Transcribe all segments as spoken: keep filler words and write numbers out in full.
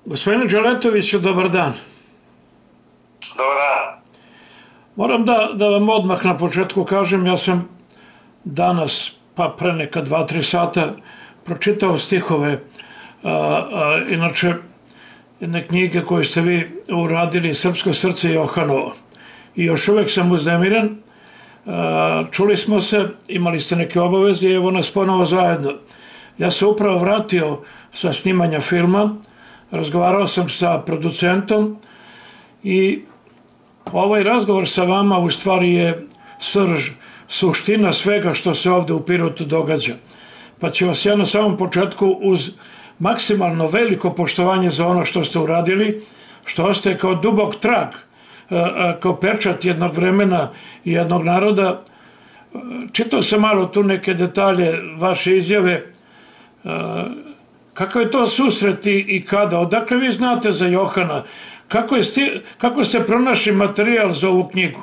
Gospodine Đeletoviću, dobar dan. Dobar dan. Moram da, da vam odmah na početku kažem, ja sam danas, pa pre neka dva, tri sata, pročitao stihove, a, a, inače, jedne knjige koje ste vi uradili, Srpsko srce Johanovo. I još uvek sam uznemiren. A, čuli smo se, imali ste neke obaveze i evo nas ponovo zajedno. Ja sam upravo vratio sa snimanja filma, razgovarao sam sa producentom i ovaj razgovor sa vama u stvari je srž, suština svega što se ovde u Pirotu događa. Pa ću vas ja na samom početku uz maksimalno veliko poštovanje za ono što ste uradili, što ostaje kao dubok trag, kao pečat jednog vremena i jednog naroda. Čitao sam malo tu neke detalje vaše izjave. Kakav je to susret i kada? Odakle vi znate za Johana? Kako, je sti, kako ste pronašli materijal za ovu knjigu?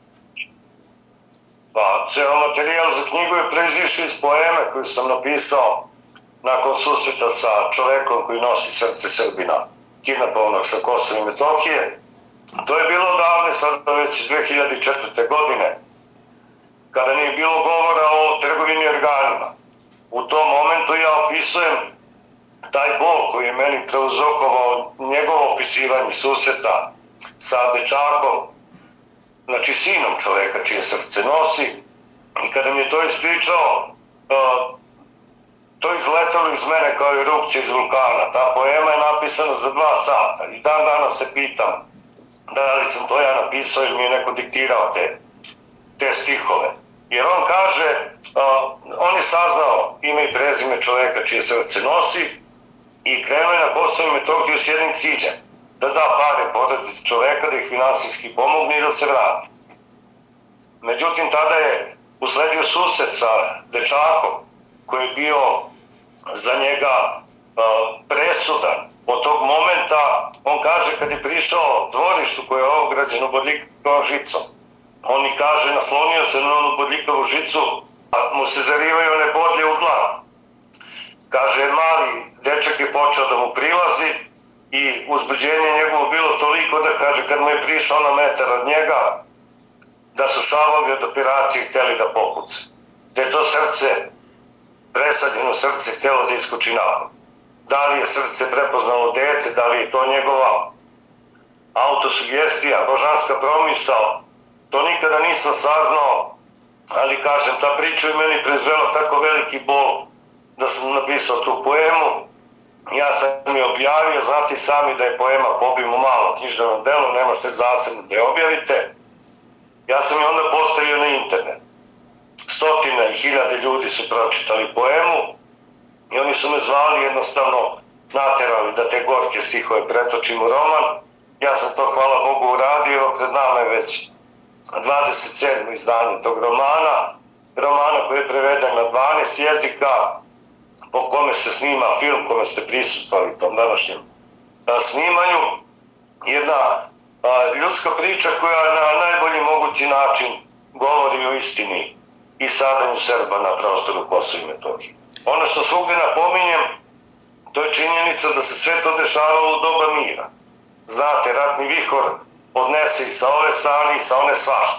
Pa, ceo materijal za knjigu je proizišao iz poeme koju sam napisao nakon susreta sa čovekom koji nosi srce Srbina, kidnapovanog sa Kosova i Metohije. To je bilo davne, sada već dve hiljade četvrte. godine, kada nije bilo govora o trgovini organima. U tom momentu ja opisujem taj bol koji je meni prouzrokovao njegovo opisivanje susreta sa dečakom, znači sinom čoveka čije srce nosi, i kada mi je to ispričao, to je izletalo iz mene kao erupcija iz vulkana. Ta poema je napisana za dva sata i dan danas se pitam da li sam to ja napisao ili mi je neko diktirao te, te stihove. Jer on kaže, on je saznao ime i prezime čoveka čije srce nosi i krenuo je na Kosovo i Metohiju s jednim ciljem, da da pare porodici čoveka, da ih finansijski pomogne i da se vrati. Međutim, tada je usledio susret sa dečakom koji je bio za njega uh, presudan. Od tog momenta, on kaže, kad je prišao dvorištu koje je ograđeno bodljikavom žicom, on mi kaže, naslonio se na onu bodljikavu žicu, a mu se zarivaju one bodlje u glavu. Kaže, mali dečak je počeo da mu prilazi i uzbuđenje njegovo bilo toliko da, kaže, kad mu je prišao na metar od njega, da su šavovi od operacije htjeli da pokuce. Da je to srce, presađeno srce, htjelo da iskoči napad. Da li je srce prepoznalo dete, da li je to njegova autosugestija, božanska promisao, to nikada nisam saznao, ali kažem, ta priča je meni proizvela tako veliki bol da sam napisao tu poemu. Ja sam je objavio, znate sami da je poema po obimu malo književno delo, ne možete zasebno da je objavite. Ja sam je onda postavio na internet. Stotine i hiljade ljudi su pročitali poemu i oni su me zvali, jednostavno naterali da te gorke stihove pretočim u roman. Ja sam to, hvala Bogu, uradio, pred nama je već dvadeset sedmo izdanje tog romana, romana koji je preveden na dvanaest jezika, po kome se snima film, kome ste prisustvovali tom današnjem snimanju. Jedna ljudska priča koja na najbolji mogući način govori o istini i stradanju Srba na prostoru Kosova i Metohije. Ono što svugdje napominjem, to je činjenica da se sve to dešavalo u doba mira. Znate, ratni vihor odnese i sa ove strane i sa one svašta.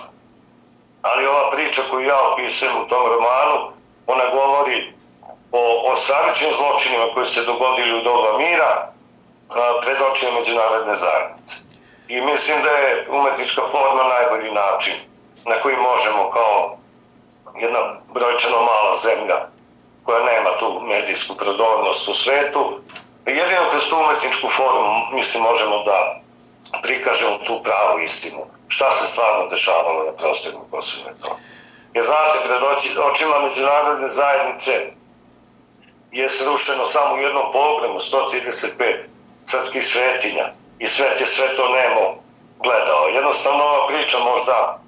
Ali ova priča koju ja opisujem u tom romanu, ona govori o, o stravičnim zločinima koji se dogodili u doba mira pred očima međunarodne zajednice. I mislim da je umetnička forma najbolji način na koji možemo kao jedna brojčano mala zemlja koja nema tu medijsku prodornost u svetu, jedino kroz tu umetničku formu mislim možemo da prikažemo tu pravu istinu. Šta se stvarno dešavalo na prostoru Kosova i Metohije. Jer znate, pred očima međunarodne zajednice je srušeno samo u jednom pogromu sto trideset pet srpskih svetinja i svet je sve to nemo gledao. Jednostavno ova priča možda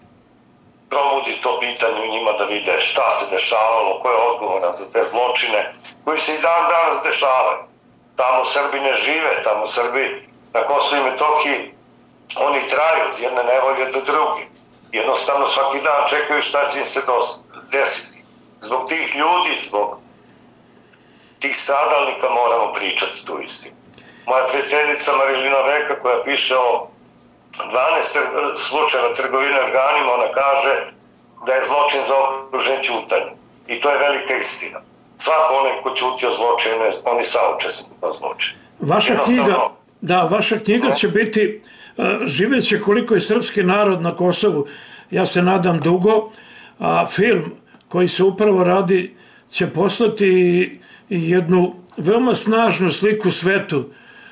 probudi to pitanje u njima da vide šta se dešavalo, ko je odgovoran za te zločine koji se i dan danas dešavaju. Tamo Srbi ne žive, tamo Srbi na Kosovu i Metohiji, oni traju od jedne nevolje do druge. Jednostavno svaki dan čekaju šta će im se desiti. Zbog tih ljudi, zbog tih stradalnika moramo pričati tu istinu. moja prijateljica Marilina Veka koja piše o dvanaest slučajeva trgovine organima, ona kaže da je zločin zaokružen ćutanjem. I to je velika istina. Svako onaj ko ćuti o zločinu, on je saučesnik u zločinu. Vaša knjiga, da, vaša knjiga će biti živeće koliko je srpski narod na Kosovu, ja se nadam dugo, a film koji se upravo radi će poslati jednu veoma snažnu sliku svetu.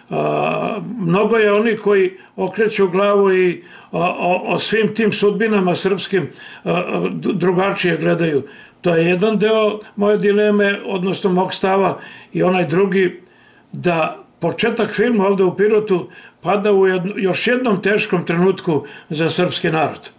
Mnogo je oni koji okreću glavu i o svim tim sudbinama srpskim drugačije gledaju. To je jedan deo moje dileme, odnosno mog stava, i onaj drugi, da početak filma ovde u Pirotu pada u još jednom teškom trenutku za srpski narod.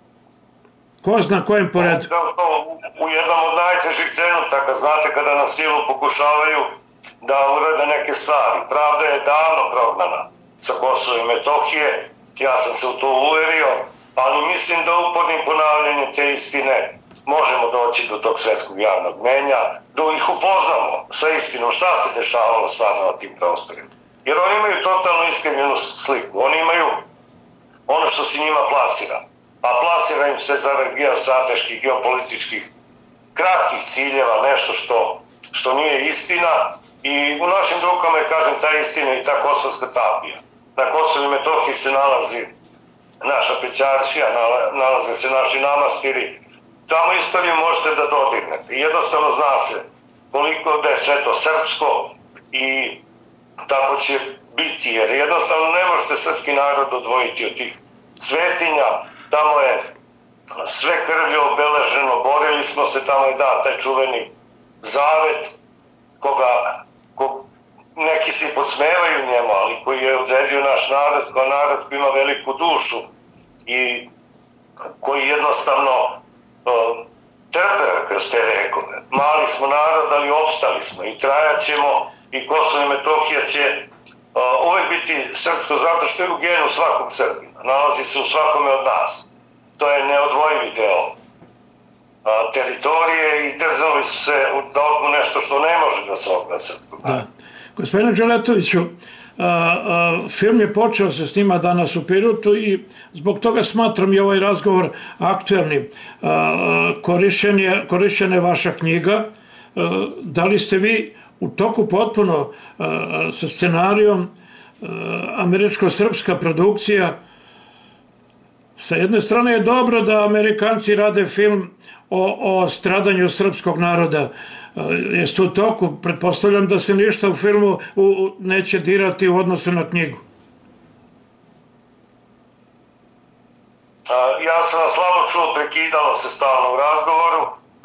Ko zna kojem poredu? U jednom od najtežih trenutaka, znate, kada na silu pokušavaju da urade neke stvari. Pravda je davno prognana sa Kosova i Metohije, ja sam se u to uverio, ali mislim da upornim ponavljanjem te istine možemo doći do tog svetskog javnog mnjenja, da ih upoznamo sa istinom šta se dešavalo stvarno na tim prostorima. Jer oni imaju totalno iskrivljenu sliku, oni imaju ono što se njima plasira, a plasira im se zarad geostrateških, geopolitičkih, kratkih ciljeva, nešto što, što nije istina. I u našim rukama je, kažem, ta istina i ta kosovska tapija. Na Kosovu i Metohiji se nalazi naša pećaršija, nalaze se naši namastiri. Tamo istoriju možete da dodirnete. Jednostavno zna se koliko da je sve to srpsko i tako će biti, jer jednostavno ne možete srpski narod odvojiti od tih svetinja. Tamo je sve krvlju obeleženo, borili smo se, tamo je da taj čuveni zavet koga ko, neki se podsmevaju njemu, ali koji je odredio naš narod kao narod koji ima veliku dušu i koji jednostavno uh, trpe kroz te vekove. Mali smo narod, ali opstali smo i trajat ćemo i Kosovo i Metohija će uh, uvek biti srpsko zato što je u genu svakog Srbina. Nalazi se u svakome od nas. To je neodvojivi deo uh, teritorije i trzali su se da otmu nešto što ne može da se otme srpskog. Da. Gospodine Dželetoviću, film je počeo se snima danas u Pirotu i zbog toga smatram i ovaj razgovor aktuelnim. Korišćena je vaša knjiga. Da li ste vi u toku potpuno sa scenarijom američko-srpska produkcija? Sa jedne strane je dobro da Amerikanci rade film o stradanju srpskog naroda. Jeste u toku? Pretpostavljam da se ništa u filmu neće dirati u odnosu na knjigu. Ja sam vas slabo čuo, prekidalo se stalno u razgovoru.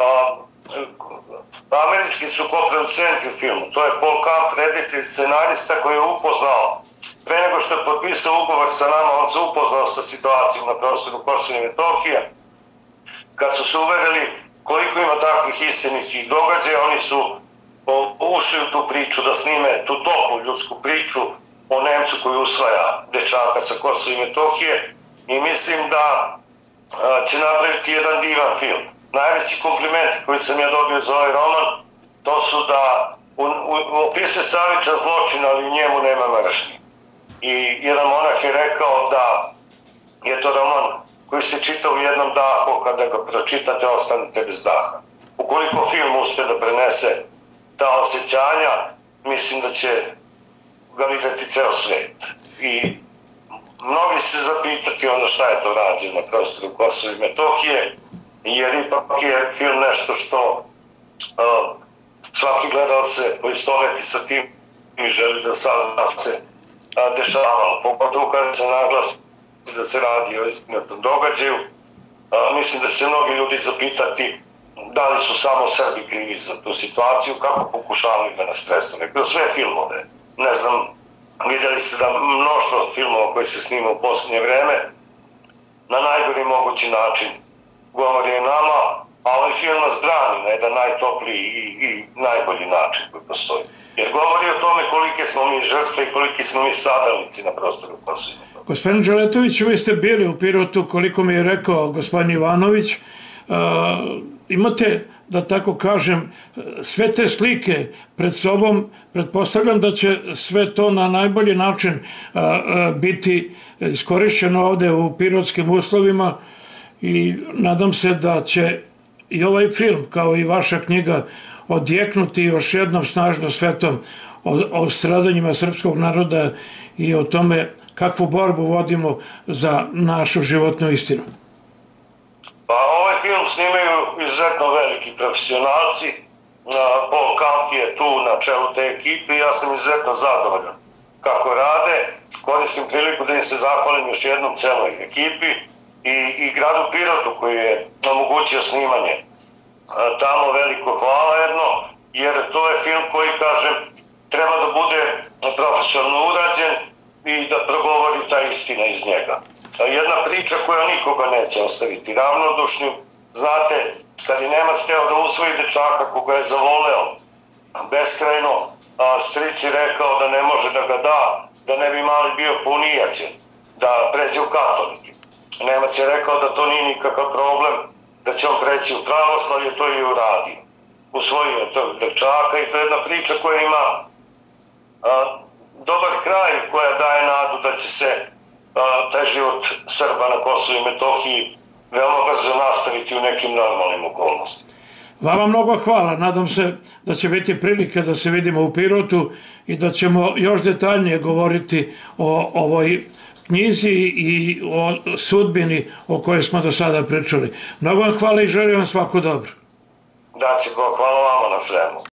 Američki su koproducenti u filmu. To je Paul Kampf, reditelj, scenarista koji je upoznao, pre nego što je potpisao ugovor sa nama, on se upoznao sa situacijom na prostoru Kosova i Metohije. Kad su se uverili koliko ima takvih istinitih događaja, oni su ušli u tu priču da snime tu toplu ljudsku priču o Nemcu koji usvaja dečaka sa Kosova i Metohije i mislim da će napraviti jedan divan film. Najveći komplimenti koji sam ja dobio za ovaj roman, to su da opisuje stravičan zločin, ali u njemu nema mržnje. I jedan monah je rekao da je to roman koji se čita u jednom dahu, kada ga pročitate, ostanete bez daha. Ukoliko film uspe da prenese ta osjećanja, mislim da će ga vidjeti ceo svet. I mnogi će se zapitati onda šta je to rađeno na prostoru Kosova i Metohije, jer ipak je film nešto što uh, svaki gledalac se poistoveti sa tim i želi da sazna se uh, dešavalo. Pogotovo kada se naglasi da se radi o istinitom događaju. Uh, mislim da će se mnogi ljudi zapitati da li su samo Srbi krivi za tu situaciju, kako pokušavaju da nas predstave. Kroz sve filmove. Ne znam, vidjeli ste da mnoštvo filmova koji se snima u posljednje vreme na najgori mogući način govori o nama, a ovaj film nas brani na jedan najtopliji i, i najbolji način koji postoji. Jer govori o tome kolike smo mi žrtve i koliki smo mi stradalnici na prostoru Kosova. Gospodin Dželetović, vi ste bili u Pirotu, koliko mi je rekao gospodin Ivanović. Uh, imate da tako kažem, sve te slike pred sobom, pretpostavljam da će sve to na najbolji način biti iskorišćeno ovde u pirotskim uslovima i nadam se da će i ovaj film, kao i vaša knjiga, odjeknuti još jednom snažno svetom o stradanjima srpskog naroda i o tome kakvu borbu vodimo za našu životnu istinu. Pa ovaj film snimaju izuzetno veliki profesionalci. Paul Kampf je tu na čelu te ekipe i ja sam izuzetno zadovoljan kako rade. Koristim priliku da im se zahvalim još jednom celoj ekipi i, i gradu Pirotu koji je omogućio snimanje tamo. Veliko hvala jedno, jer to je film koji, kažem, treba da bude profesionalno urađen i da progovori ta istina iz njega. Jedna priča koja nikoga neće ostaviti ravnodušnim. Znate, kad je Nemac hteo da usvoji dečaka koga je zavoleo beskrajno, stric je rekao da ne može da ga da, da ne bi mali bio punijaćen, da pređe u katolike. Nemac je rekao da to nije nikakav problem, da će on preći u pravoslavlje, to je i uradio. Usvojio je tog dečaka i to je jedna priča koja ima a, dobar kraj, koja daje nadu da će se a, taj život Srba na Kosovu i Metohiji veoma brzo nastaviti u nekim normalnim okolnostima. Vama mnogo hvala, nadam se da će biti prilike da se vidimo u Pirotu i da ćemo još detaljnije govoriti o ovoj knjizi i o sudbini o kojoj smo do sada pričali. Mnogo vam hvala i želim vam svako dobro. Daćemo, hvala vama na svemu.